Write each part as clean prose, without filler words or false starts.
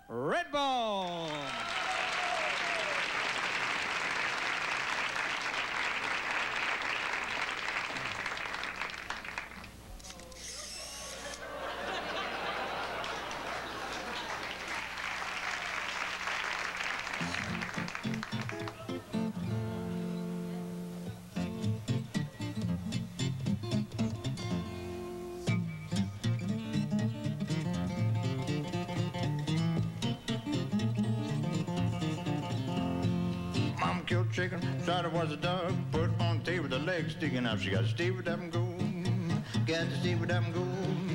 Redbone. Killed chicken, thought it was a dog. Put it on the table with the legs sticking out. She got to stay with them go. Got to stay with them go.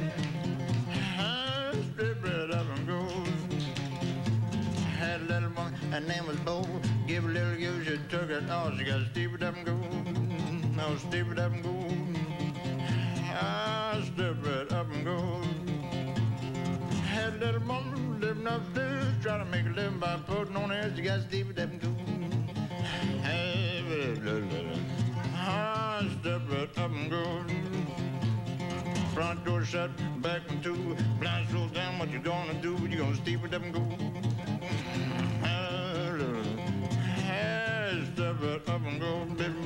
Stay with them go. Had a little one, her name was Bo. Give a little girl, she took it all. She got to stay with them go. No, stay with them go. Stay with them go. Had a little woman living upstairs, trying to make a living by putting on air. She got to stay with them go. Step right up and go. Front door shut, back one two. Blinds rolled down, what you gonna do? You gonna stay with them and go. Step right up and go.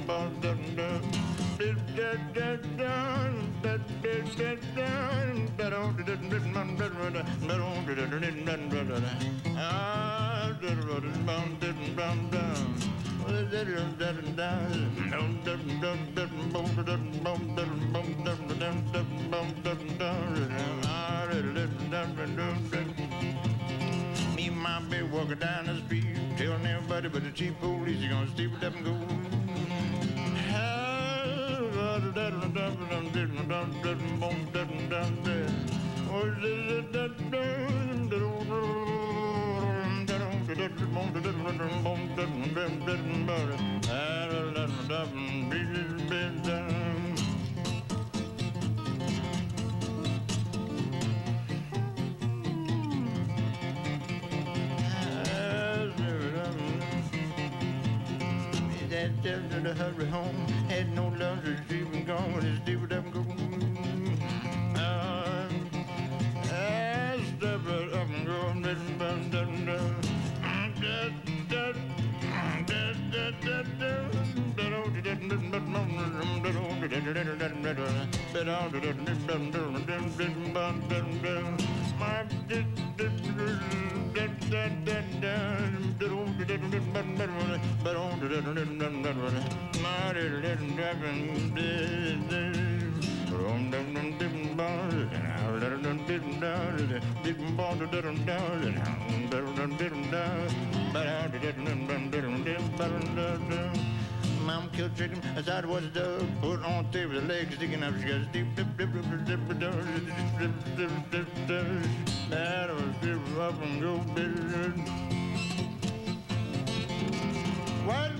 Me and my baby walking down the street, telling everybody but the chief police, you gonna stay with them and go. To hurry home, had no love to even gone with his deep with them go. Step it up and go, Mom killed chicken, I thought it was a dog. Put it on the table, the legs sticking up. She got a deep dip. That was dip up and go. What